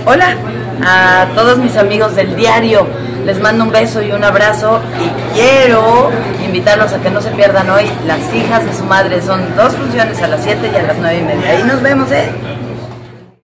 Hola a todos mis amigos del diario, les mando un beso y un abrazo y quiero invitarlos a que no se pierdan hoy Las hijas de su madre. Son 2 funciones, a las 7 y a las 9:30. Ahí nos vemos,